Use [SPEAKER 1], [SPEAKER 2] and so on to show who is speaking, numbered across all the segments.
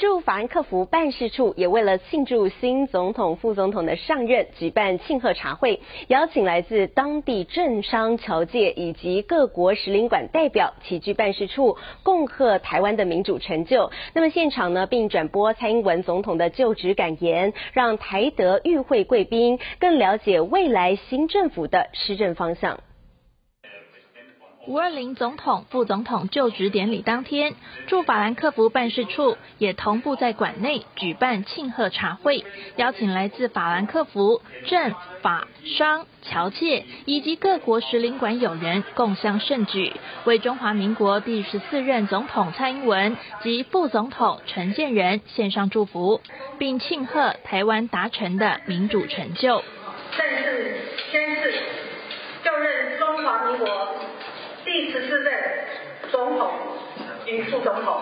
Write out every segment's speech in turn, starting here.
[SPEAKER 1] 驻法兰克福办事处也为了庆祝新总统、副总统的上任，举办庆贺茶会，邀请来自当地政商侨界以及各国使领馆代表齐聚办事处，恭贺台湾的民主成就。那么现场呢，并转播蔡英文总统的就职感言，让台德与会贵宾更了解未来新政府的施政方向。
[SPEAKER 2] 520总统、副总统就职典礼当天，驻法兰克福办事处也同步在馆内举办庆贺茶会，邀请来自法兰克福政、法、商、侨界以及各国使领馆友人共襄盛举，为中华民国第14任总统蔡英文及副总统陈建仁献上祝福，并庆贺台湾达成的民主成就。
[SPEAKER 3] 正式宣誓就任中华民国第14任总统与副总统。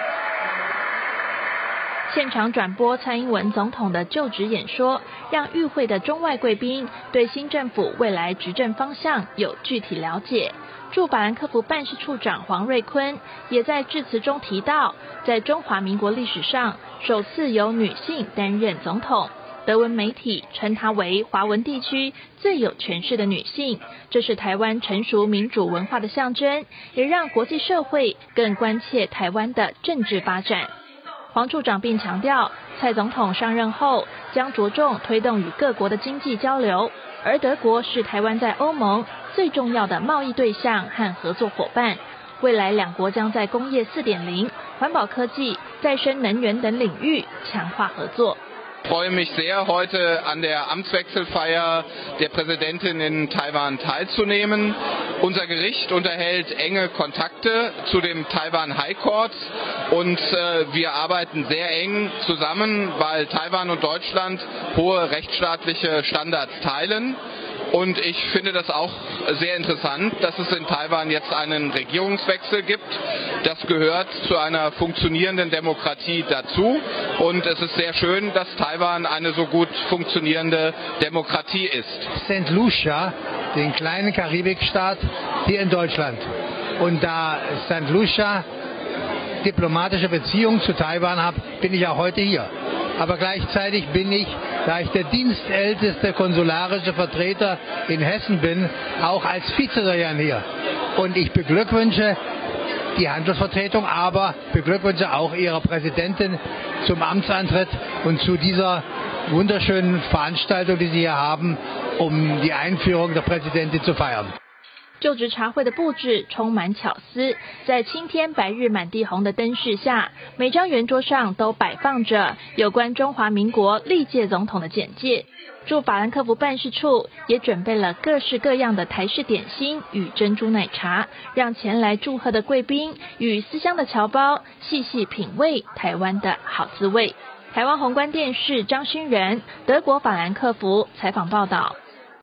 [SPEAKER 2] 现场转播蔡英文总统的就职演说，让与会的中外贵宾对新政府未来执政方向有具体了解。驻法兰克福办事处长黄瑞坤也在致辞中提到，在中华民国历史上首次由女性担任总统。德文媒体称她为华文地区最有权势的女性，这是台湾成熟民主文化的象征，也让国际社会更关切台湾的政治发展。黄处长并强调，蔡总统上任后将着重推动与各国的经济交流，而德国是台湾在欧盟最重要的贸易对象和合作伙伴。未来两国将在工业 4.0、环保科技、再生能源等领域强化合作。
[SPEAKER 4] Ich freue mich sehr, heute an der Amtswechselfeier der Präsidentin in Taiwan teilzunehmen. Unser Gericht unterhält enge Kontakte zu dem Taiwan High Court und wir arbeiten sehr eng zusammen, weil Taiwan und Deutschland hohe rechtsstaatliche Standards teilen. Und ich finde das auch sehr interessant, dass es in Taiwan jetzt einen Regierungswechsel gibt. Das gehört zu einer funktionierenden Demokratie dazu. Und es ist sehr schön, dass Taiwan eine so gut funktionierende Demokratie ist.
[SPEAKER 5] St. Lucia, den kleinen Karibikstaat hier in Deutschland. Und da St. Lucia diplomatische Beziehungen zu Taiwan hat, bin ich auch heute hier. Aber gleichzeitig bin ich, da ich der dienstälteste konsularische Vertreter in Hessen bin, auch als Vizeregent hier. Und ich beglückwünsche die Handelsvertretung, aber beglückwünsche auch ihre Präsidentin zum Amtsantritt und zu dieser wunderschönen Veranstaltung, die Sie hier haben, um die Einführung der Präsidentin zu feiern.
[SPEAKER 2] 就职茶会的布置充满巧思，在青天白日满地红的灯饰下，每张圆桌上都摆放着有关中华民国历届总统的简介。驻法兰克福办事处也准备了各式各样的台式点心与珍珠奶茶，让前来祝贺的贵宾与思乡的侨胞细细品味台湾的好滋味。台湾宏观电视张勋仁，德国法兰克福采访报道。